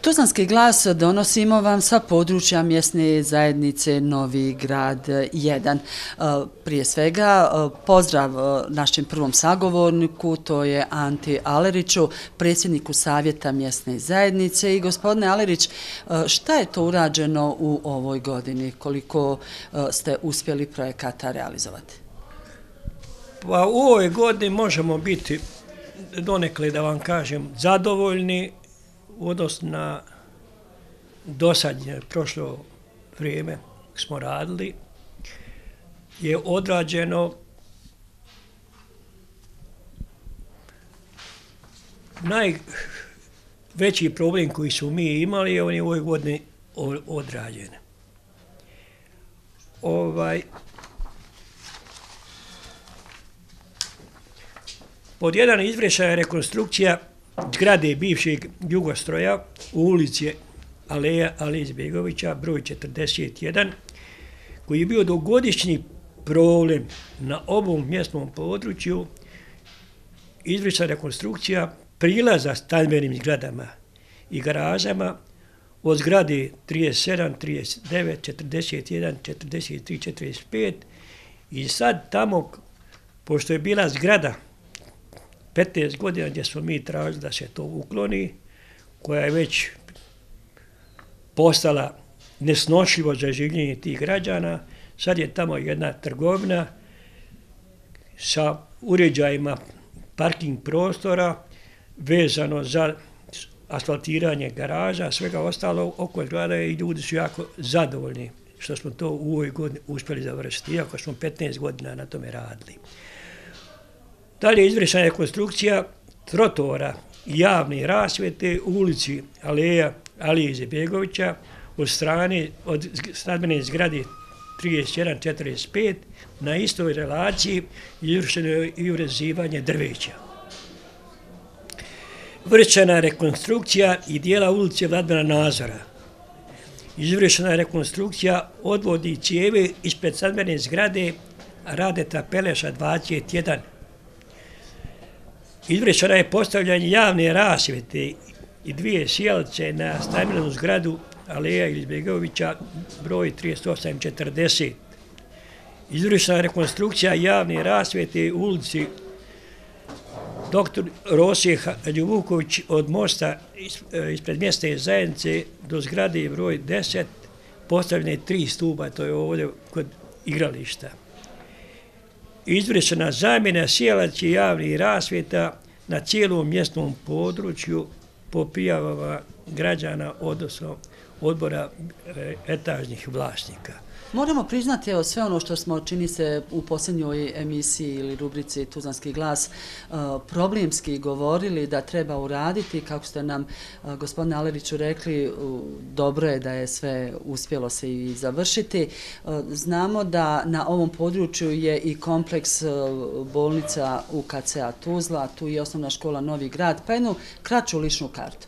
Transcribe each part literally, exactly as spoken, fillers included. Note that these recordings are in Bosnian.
Tuzlanski glas donosimo vam sa područja mjesne zajednice Novi Grad jedan. Prije svega pozdrav našem prvom sagovorniku, to je Anti Aleriću, predsjedniku Savjeta mjesne zajednice. I gospodine Alerić, šta je to urađeno u ovoj godini? Koliko ste uspjeli projekata realizovati? Pa u ovoj godini možemo biti donekle, da vam kažem, zadovoljni u odnosu na dosadnje prošlo vrijeme smo radili, je odrađeno najveći problem koji su mi imali, on je u ovoj godini odrađen. Ovaj, pod jedan izvršena je rekonstrukcija zgrade bivšeg Jugostroja u ulici Aleja Alije Izetbegovića, broj četrdeset jedan, koji je bio dugogodišnji problem na ovom mjesnom području. Izvršena rekonstrukcija prilaza stambenim zgradama i garažama od zgrade trideset sedam, trideset devet, četrdeset jedan, četrdeset tri, četrdeset pet i sad tamo, pošto je bila zgrada petnaest godina gdje smo mi tražili da se to ukloni, koja je već postala nesnošljivo za življenje tih građana, sad je tamo jedna trgovina sa uređajima parking prostora vezano za asfaltiranje garaža, svega ostalo oko zgrada i ljudi su jako zadovoljni što smo to u ovoj godini uspjeli završiti, iako smo petnaest godina na tome radili. Dalje je izvršena rekonstrukcija trotoara i javne rasvjete u ulici Aleja Alije Izetbegovića od strane od stambene zgrade trideset jedan četrdeset pet na istoj relaciji izvršeno je i urezivanje drveća. Vršena je rekonstrukcija i dijela ulice Vladimira Nazora. Izvršena je rekonstrukcija odvodne cijevi ispred stambene zgrade Radeta Peleša dvadeset jedan. Izvršeno je postavljanje javne rasvjete i dvije sijalice na stambenu zgradu Aleja Izetbegovića broj trideset osam četrdeset. Izvršena je rekonstrukcija javne rasvjete u ulici doktor Rosije Ljubuković od mosta ispred mjesne zajednice do zgrade broj deset, postavljene tri stuba, to je ovdje kod igrališta. Izvršena zamjena sijalaca javnih rasvjeta na cijelom mjesnom području po prijavama građana, odnosno odbora etažnih vlasnika. Moramo priznati, evo, sve ono što smo, čini se, u posljednjoj emisiji ili rubrici Tuzlanski glas problemski govorili da treba uraditi, kako ste nam, gospodine Aleriću, rekli, dobro je da je sve uspjelo se i završiti. Znamo da na ovom području je i kompleks bolnica U K C-a Tuzla, tu i osnovna škola Novi Grad, pa jednu kraću ličnu kartu.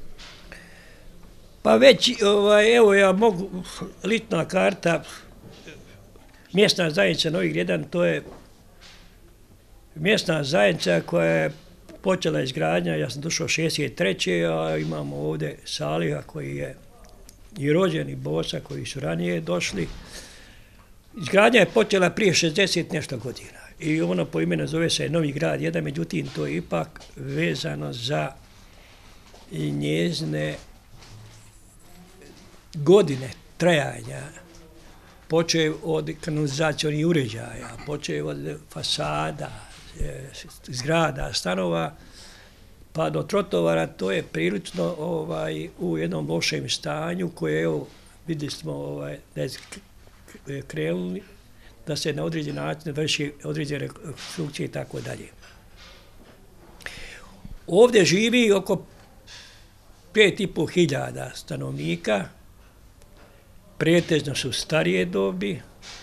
Pa već, evo ja mogu, lična karta, mjesna zajednica Novi Grad jedan, to je mjesna zajednica koja je počela izgradnja, ja sam došao šezdeset treće a imamo ovdje Saliha koji je i rođen i Bosa koji su ranije došli. Izgradnja je počela prije šezdeset nešto godina i ono po imenu zove se Novi Grad jedan, međutim to je ipak vezano za njezine godine trajanja, počev od kanalizacionih uređaja, počev od fasada, zgrada, stanova, pa do trotovara, to je prilično ovaj, u jednom lošem stanju koje, evo, vidjeli smo ovaj, da je krenuli, da se na određen način vrši određene rekonstrukcije i tako dalje. Ovdje živi oko pet i pol hiljada stanovnika, pretežno su starije dobi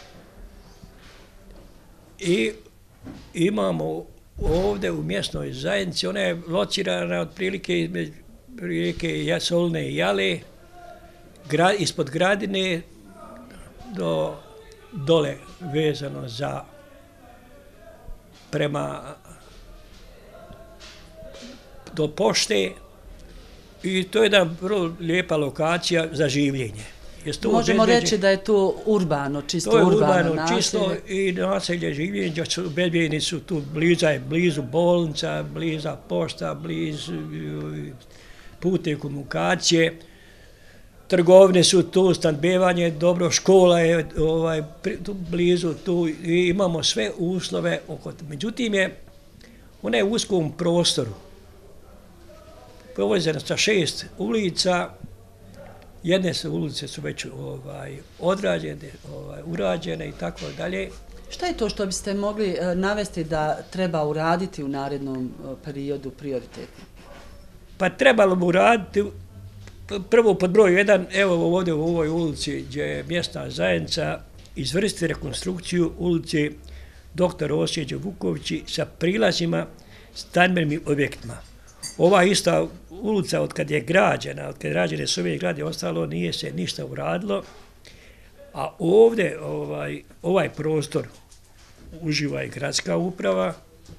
i imamo ovdje u mjesnoj zajednici, ona je locirana otprilike između rijeke Solne i Jale, ispod Gradine do dole vezano za prema do pošte I to je jedna vrlo lijepa lokacija za življenje. Možemo reći da je to urbano, čisto urbano naselje. To je urbano, čisto i naselje življenja, obezbijeni su tu blizu, blizu bolnica, bliza pošta, blizu putne komunikacije, trgovine su tu, snabdijevanje dobro, škola je ovaj, tu, blizu tu i imamo sve uslove oko. Međutim je, ona je u uskom prostoru, povezana sa šest ulica, jedne su ulice su već ovaj, odrađene, ovaj, urađene i tako dalje. Šta je to što biste mogli navesti da treba uraditi u narednom periodu prioritetno? Pa trebalo bi uraditi prvo pod broj jedan, evo ovdje u ovoj ulici gdje je mjesna zajednica, izvršiti rekonstrukciju ulici doktor Osjeđe Vukovići sa prilazima stambenim objektima. Ova ista ulica od kad je građena, od kad je građene su uvijek grade, ostalo nije se ništa uradilo, a ovdje ovaj, ovaj prostor uživa i gradska uprava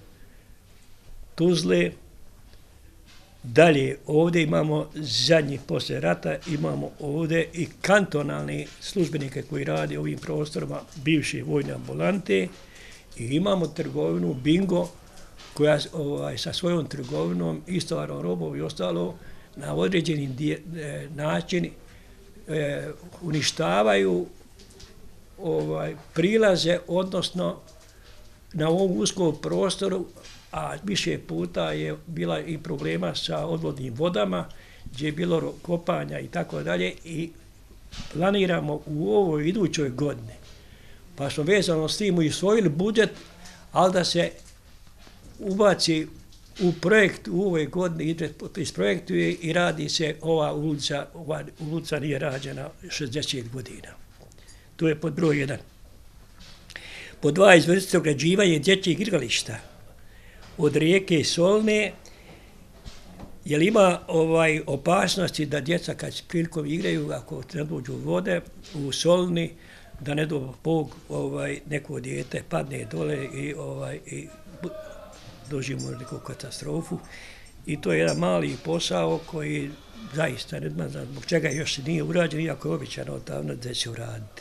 Tuzle. Dalje, ovdje imamo zadnji poslije rata, imamo ovdje i kantonalni službenike koji rade u ovim prostorima, bivše vojne ambulante, i imamo trgovinu Bingo, koja ovaj, sa svojom trgovinom, istovarnom robom i ostalo, na određeni dje, e, način e, uništavaju ovaj, prilaze, odnosno na ovom uskom prostoru, a više puta je bila i problema sa odvodnim vodama, gdje je bilo kopanja i tako dalje, i planiramo u ovoj idućoj godini, pa smo vezano s tim usvojili budžet, ali da se ubaci u projekt u ovoj godini, isprojektuje i radi se ova ulica, ova ulica nije rađena šezdeset godina. To je pod broj jedan. Pod dva, izvršiti ograđivanje dječjih igrališta od rijeke Solne, jer ima ovaj opasnosti da djeca kad s prilikom igraju, ako ne dođu vode u Solni, da ne do Bog ovaj, neko dijete padne dole i, ovaj, i doživimo neku katastrofu. I to je jedan mali posao koji zaista ne znam zbog čega još nije urađen, iako je običano odavno da će uraditi.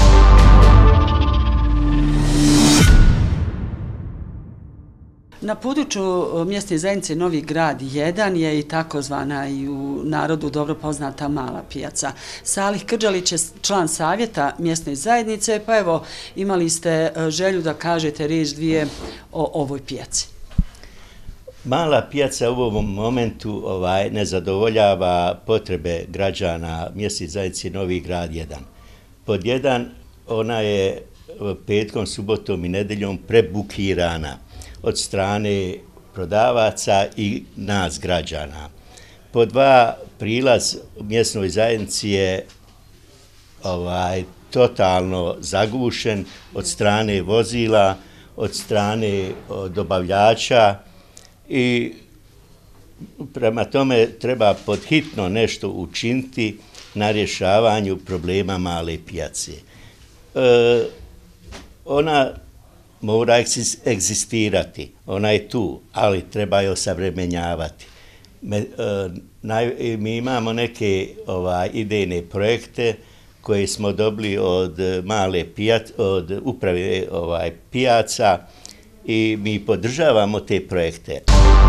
Na području mjesne zajednice Novi Grad jedan je i takozvana i u narodu dobro poznata mala pijaca. Salih Krđalić je član savjeta mjesne zajednice, pa evo imali ste želju da kažete riječ dvije o ovoj pijaci. Mala pijaca u ovom momentu ovaj, ne zadovoljava potrebe građana mjesne zajednice Novi Grad jedan. Pod jedan, ona je petkom, subotom i nedeljom prebukirana od strane prodavaca i nas građana. Po dva, prilaz mjesnoj zajednici je ovaj, totalno zagušen od strane vozila, od strane dobavljača i prema tome treba podhitno nešto učiniti na rješavanju problema male pijace. E, ona mora egzistirati, ona je tu, ali treba je osavremenjavati. Me, e, naj, mi imamo neke ovaj, idejne projekte koje smo dobili od male pijac, od uprave ovaj, pijaca i mi podržavamo te projekte.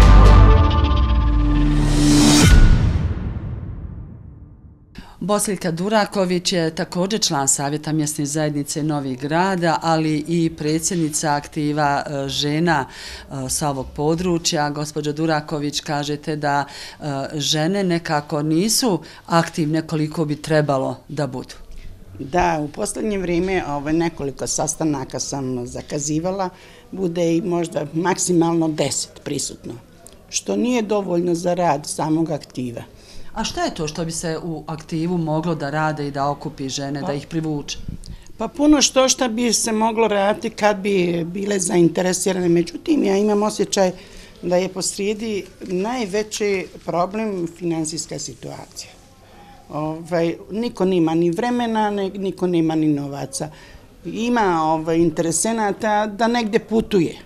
Bosiljka Duraković je također član savjeta mjesne zajednice Novi Grada, ali i predsjednica aktiva žena sa ovog područja. Gospođo Duraković, kažete da žene nekako nisu aktivne koliko bi trebalo da budu. Da, u posljednje vrijeme ovaj, nekoliko sastanaka sam zakazivala, bude i možda maksimalno deset prisutno, što nije dovoljno za rad samog aktiva. A šta je to što bi se u aktivu moglo da rade i da okupi žene, pa, da ih privuče? Pa puno što što bi se moglo raditi kad bi bile zainteresirane. Međutim, ja imam osjećaj da je posrijedi najveći problem finansijska situacija. Ovaj, niko nema ni vremena, niko nema ni novaca. Ima ovaj, interesenata da negde putuje.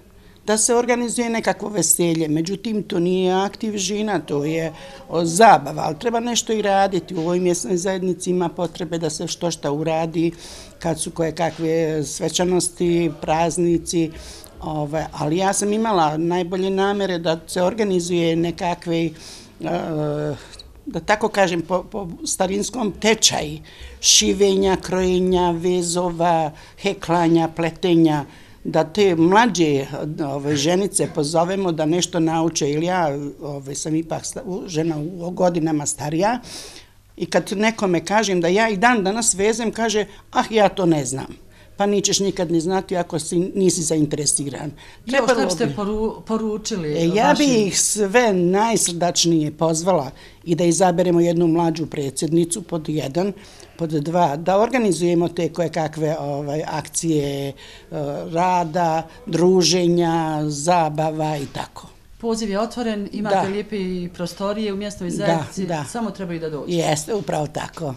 da se organizuje nekakvo veselje. Međutim, to nije aktiv žina, to je zabava, ali treba nešto i raditi. U ovoj mjesnoj zajednici ima potrebe da se što šta uradi, kad su koje kakve svečanosti, praznici, ove, ali ja sam imala najbolje namere da se organizuje nekakve, da tako kažem, po, po starinskom tečaji, šivenja, krojenja, vezova, heklanja, pletenja, da te mlađe ove, ženice pozovemo da nešto nauče, ili ja ove, sam ipak žena u godinama starija, i kad nekome kažem da ja i dan danas vezem, kaže, ah, ja to ne znam. Pa nićeš nikad ni znati ako si, nisi zainteresiran. Evo što biste poru, poručili? E, ja vašim... bi ih sve najsrdačnije pozvala i da izaberemo jednu mlađu predsjednicu pod jedan, pod dva, da organizujemo te koje kakve ovaj, akcije rada, druženja, zabava i tako. Poziv je otvoren, imate da. lijepe prostorije u mjesnoj zajednici, da, da. samo trebaju da dođu. Jeste, upravo tako.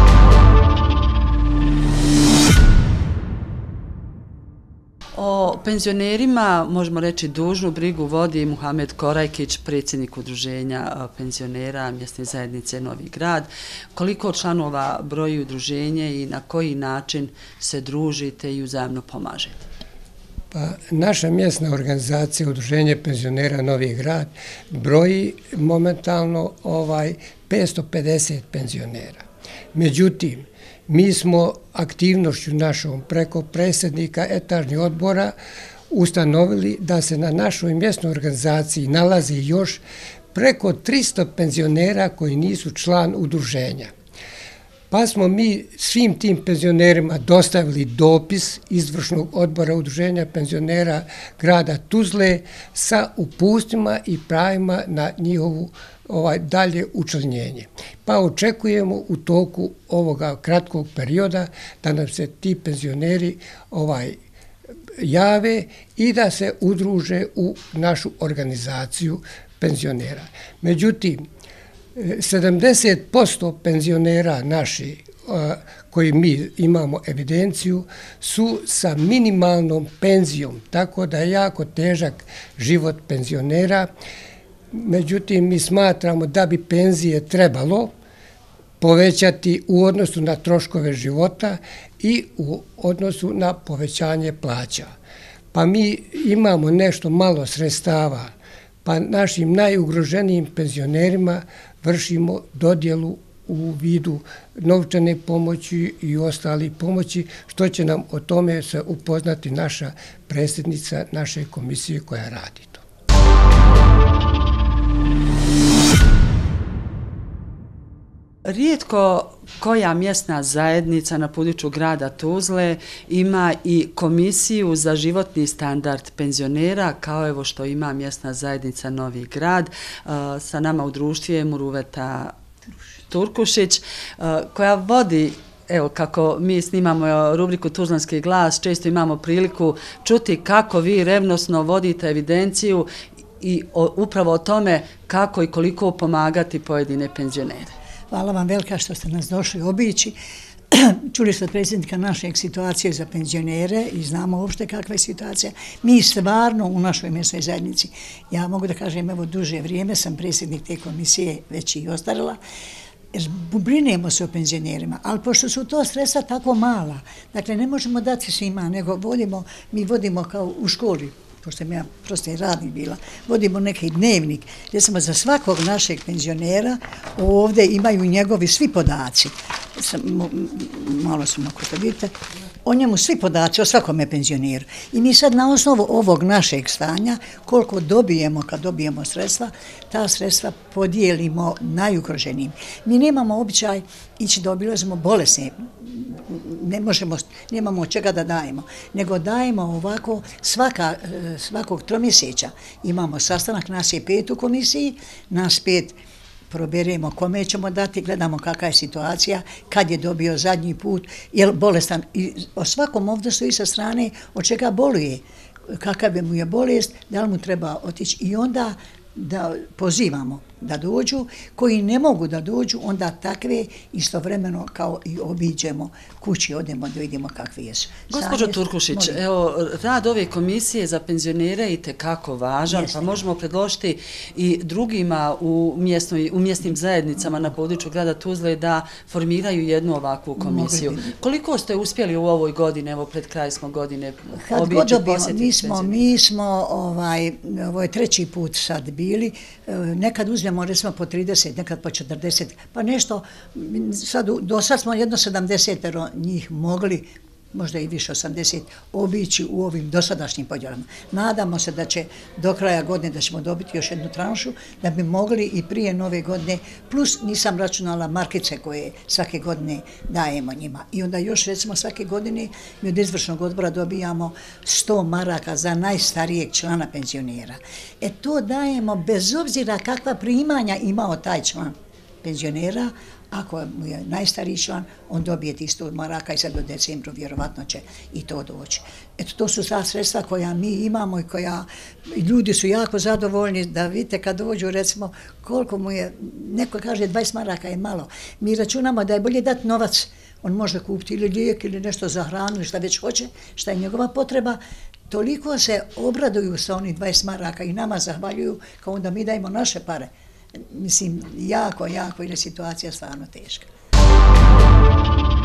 O penzionerima, možemo reći, dužnu brigu vodi Muhamed Korajkić, predsjednik udruženja penzionera mjesne zajednice Novi Grad. Koliko članova broji udruženje i na koji način se družite i uzajamno pomažete? Pa, naša mjesna organizacija Udruženje penzionera Novi Grad broji momentalno ovaj petsto pedeset penzionera. Međutim, mi smo aktivnošću našom preko predsjednika etažnih odbora ustanovili da se na našoj mjesnoj organizaciji nalazi još preko tristo penzionera koji nisu član udruženja. Pa smo mi svim tim penzionerima dostavili dopis izvršnog odbora Udruženja penzionera grada Tuzle sa upustima i pravima na njihovu ovaj dalje učlanjenje. Pa očekujemo u toku ovoga kratkog perioda da nam se ti penzioneri ovaj jave i da se udruže u našu organizaciju penzionera. Međutim, sedamdeset posto penzionera naši koji mi imamo evidenciju su sa minimalnom penzijom, tako da je jako težak život penzionera. Međutim, mi smatramo da bi penzije trebalo povećati u odnosu na troškove života i u odnosu na povećanje plaća. Pa mi imamo nešto malo sredstava, pa našim najugroženijim penzionerima vršimo dodjelu u vidu novčane pomoći i ostali pomoći, što će nam o tome se upoznati naša predsjednica naše komisije koja radi to. Rijetko koja mjesna zajednica na području grada Tuzle ima i komisiju za životni standard penzionera, kao evo što ima mjesna zajednica Novi Grad. Sa nama u društvu je Muruveta Turkušić, koja vodi, evo kako mi snimamo rubriku Tuzlanski glas, često imamo priliku čuti kako vi revnosno vodite evidenciju i o, upravo o tome kako i koliko pomagati pojedine penzionere. Hvala vam velika što ste nas došli obići. Čuli ste od predsjednika našeg situacije za penzionere i znamo uopšte kakva je situacija. Mi stvarno u našoj mjesnoj zajednici, ja mogu da kažem, evo duže vrijeme sam predsjednik te komisije, već i ostarila, jer brinemo se o penzionerima, ali pošto su to sredstva tako mala, dakle ne možemo dati svima, nego vodimo, mi vodimo kao u školi, pošto sam ja prosto radnik bila, vodimo neki dnevnik, gdje smo za svakog našeg penzionera ovdje imaju njegovi svi podaci. Sam, malo sam ako to vidite, o njemu svi podaci, o svakome penzioneru. I mi sad na osnovu ovog našeg stanja, koliko dobijemo kad dobijemo sredstva, ta sredstva podijelimo najugroženijim. Mi nemamo običaj ići da obilazimo bolesne, ne možemo, nemamo od čega da dajemo, nego dajemo ovako svaka, svakog tromjeseća. Imamo sastanak, nas je pet u komisiji, nas pet proberemo kome ćemo dati, gledamo kakva je situacija, kad je dobio zadnji put, je li bolestan. I o svakom ovdje stoji sa strane od čega boluje, kakav mu je bolest, da li mu treba otići. I onda da pozivamo da dođu, koji ne mogu da dođu, onda takve istovremeno kao i obiđemo kući, odemo da vidimo kakvi jesu. Gospođo Turkušić, evo, rad ove komisije za penzionere je itekako važan, pa možemo predložiti i drugima u, mjesnoj, u mjesnim zajednicama na području grada Tuzle da formiraju jednu ovakvu komisiju. Koliko ste uspjeli u ovoj godini, evo pred kraj smo godine, obići, posjetiti? Mi smo, mi smo ovaj, ovo je treći put sad bili, nekad uzmemo recimo po trideset, nekad po četrdeset, pa nešto, sad, do sad smo jedno sedamdeset njih mogli, možda i više osamdeset, obići u ovim dosadašnjim podjelama. Nadamo se da će do kraja godine da ćemo dobiti još jednu tranšu, da bi mogli i prije nove godine, plus nisam računala markice koje svake godine dajemo njima. I onda još recimo svake godine mi od izvršnog odbora dobijamo sto maraka za najstarijeg člana penzionera. E to dajemo bez obzira kakva primanja imao taj član penzionera. Ako mu je najstariji član, on dobije tih sto maraka i sad do decembru vjerovatno će i to doći. Eto, to su ta sredstva koja mi imamo i koja ljudi su jako zadovoljni da vidite kad dođu, recimo, koliko mu je, neko kaže dvadeset maraka je malo. Mi računamo da je bolje dati novac, on može kupiti ili lijek ili nešto za hranu ili šta već hoće, šta je njegova potreba. Toliko se obraduju sa onih dvadeset maraka i nama zahvaljuju kao onda mi dajemo naše pare. Mislim, jako, jako, jer je situacija stvarno teška.